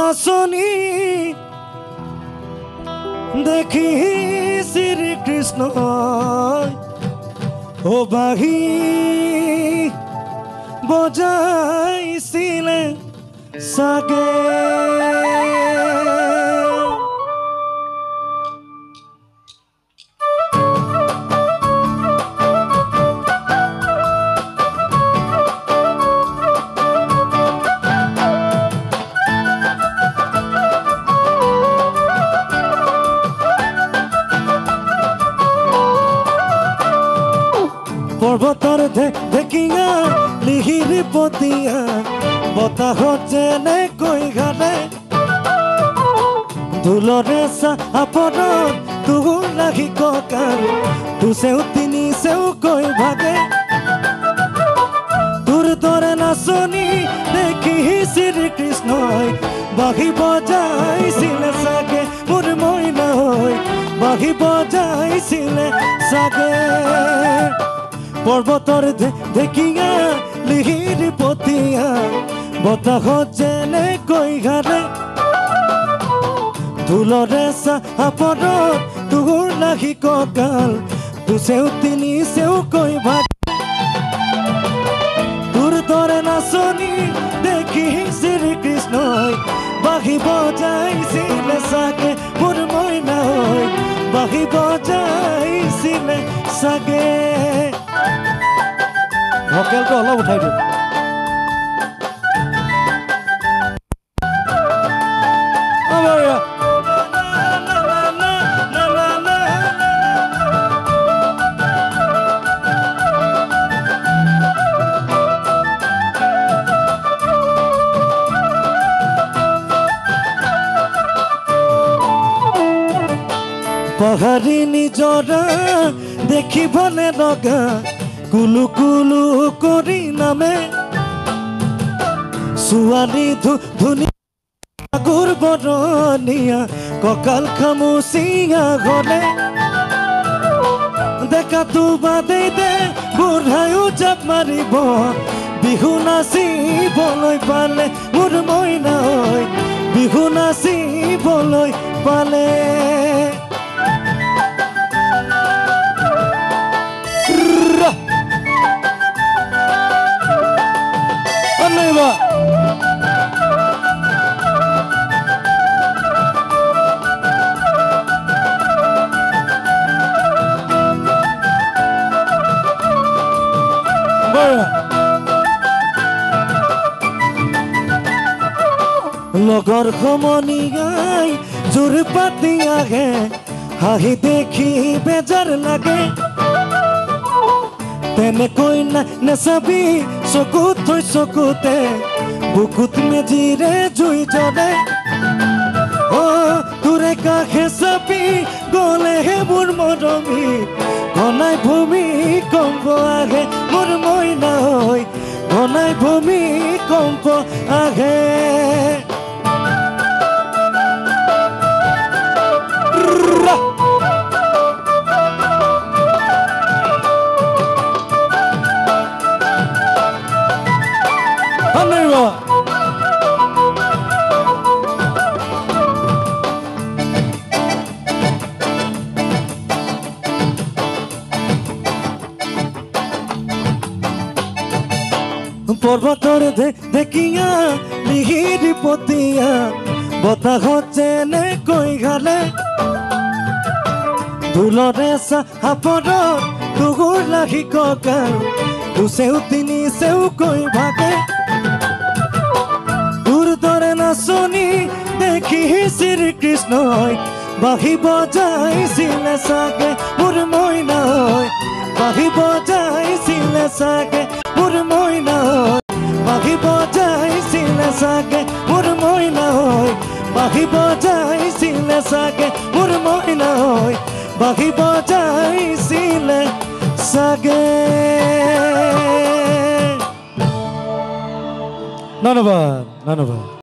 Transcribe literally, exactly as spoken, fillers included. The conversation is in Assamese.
নাচনি দেখি শ্রীকৃষ্ণ ও বাহি বজাইছিলে সাগে পর্বতর দেখিয়া লিহির পতিয়া বতাহ যেনে কই ঘালে ধুলরে আপন তুহুর লাগি ককাল তু সেও তিনি সেও কই ভাগে তোর তোরে নাচনি দেখি শ্রীকৃষ্ণ বাহি বজাইছিলে সাগে মোর মইনা হই বাহি বজাইছিলে সাগে পর্বতর দেখিয়া লিহির পতিয়া বতাহ যেনে কই ঘালে ধুলরে আপন তুহুর লাগি ককাল তু সেও তিনি সেও কই ভাগ তোর তোরে নাচনি দেখি শ্রীকৃষ্ণ বাহি বজাইছিলে সাগে মোর মইনা হই বাহি বজাইছিলে সাগে ভকেলটো অলপ উঠাই দিওঁ পাহাড়ি নিজরা দেখিবলে লগা কুলু কুলু করি নামে সুয়ালি ধুনি আগুর বরনিয়া ককাল খামুসিয়া গলে দেখা তু বাদে দে বুঢ়ায়ো জাপ মারিব বিহু নাচিবলৈ পালে মোৰ মইনা হৈ বিহু নাচিবলৈ পালে লগৰ সমনি গাই জোৰ পাতি আহে হাঁহি দেখি বেজাৰ লাগে তেনেকৈ নেচাবি চকুত থৈ চকুতে বুকুত মেজিৰে জুই জ্বলে অ তোৰে কাষে চাপি গলেহে মোৰ মৰমী ঘনাই ভূমি কম্প আহে মোৰ মইনা হৈ ঘনাই ভূমি কম্প আহে পর্বতর দেখিয়া লিহির পতিয়া বতাহ যেনে কই ঘালে ধুলরে আপন তুহুর লাগি ককাল তু সেও তিনি সেও কই ভাগে তোর তোরে নাচনি দেখি শ্রীকৃষ্ণ বাহি বজাইছিলে সাগে মোর মইনা হৈ বাহি বজাইছিলে সাগে মোর মইনা হৈ বাহি বজাইছিলে সাগে মোর মইনা হৈ বাহি বজাইছিলে সাগে মোর মইনা হৈ বাহি বজাইছিলে সাগে ধন্যবাদ ধন্যবাদ।